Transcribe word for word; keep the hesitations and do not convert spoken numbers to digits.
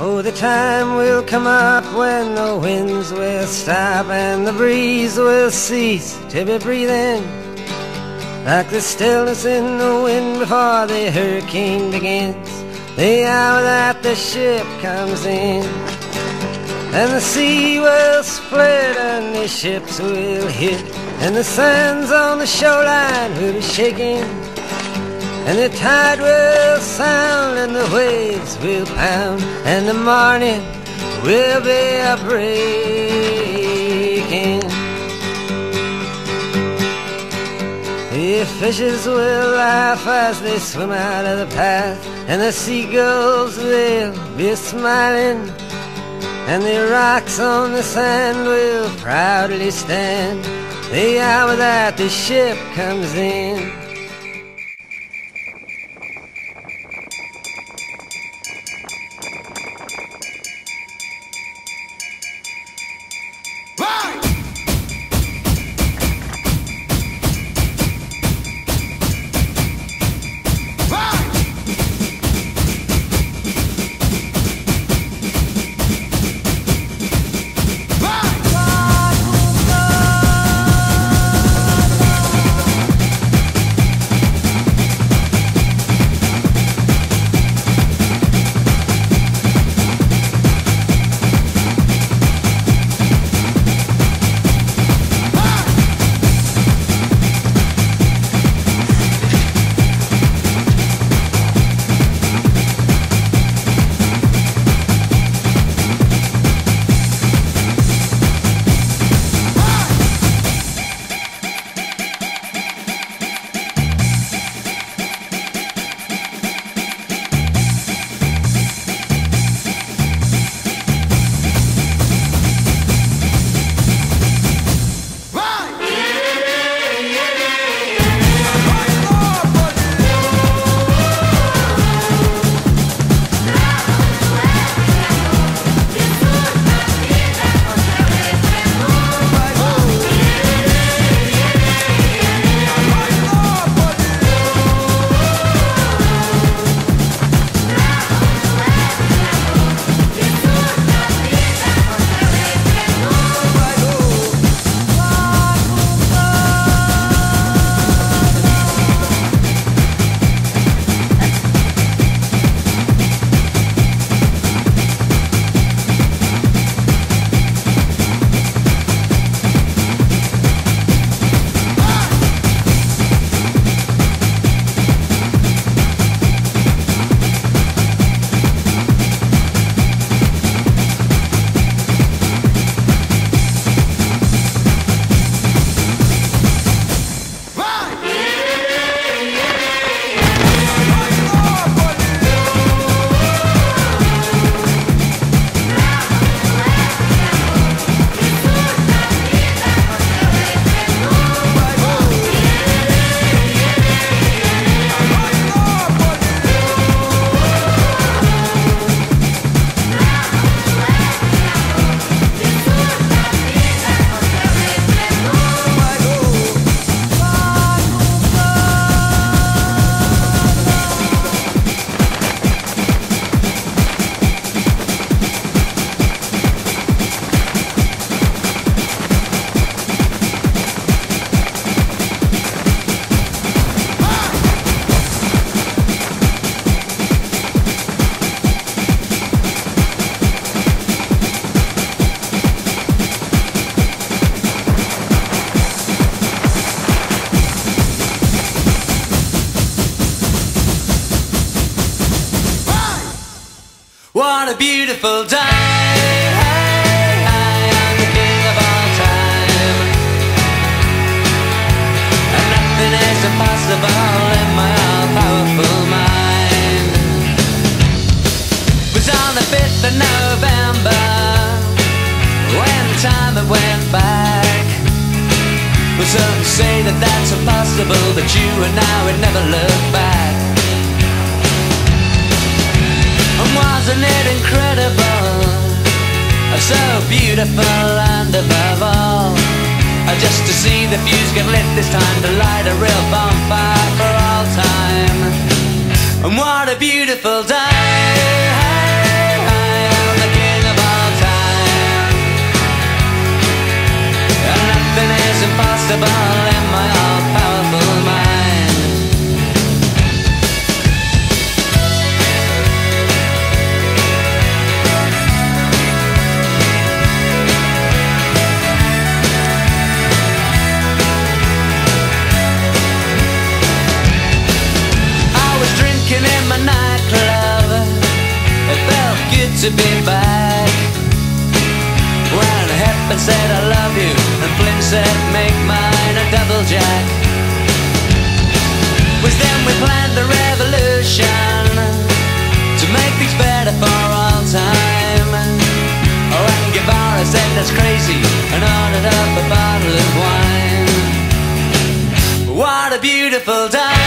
Oh, the time will come up when the winds will stop and the breeze will cease to be breathing, like the stillness in the wind before the hurricane begins, the hour that the ship comes in. And the sea will split and the ships will hit, and the sands on the shoreline will be shaking, and the tide will sound and the waves will pound, and the morning will be a-breaking. The fishes will laugh as they swim out of the path, and the seagulls will be smiling, and the rocks on the sand will proudly stand the hour that the ship comes in. What a beautiful day, hey, hey, I'm the king of all time, and nothing is impossible in my all-powerful mind. It was on the fifth of November when time had went back. Well, some say that that's impossible, but you and I would never look back. And wasn't it incredible, so beautiful, and above all, just to see the fuse get lit this time, to light a real bonfire for all time. And what a beautiful day, hey, hey, drinking in my nightclub. It felt good to be back. When Hepburn said I love you and Flint said make mine a double jack. Was then we planned a revolution to make things better for all time. Oh, and Guevara said that's crazy and ordered up a bottle of wine. What a beautiful time.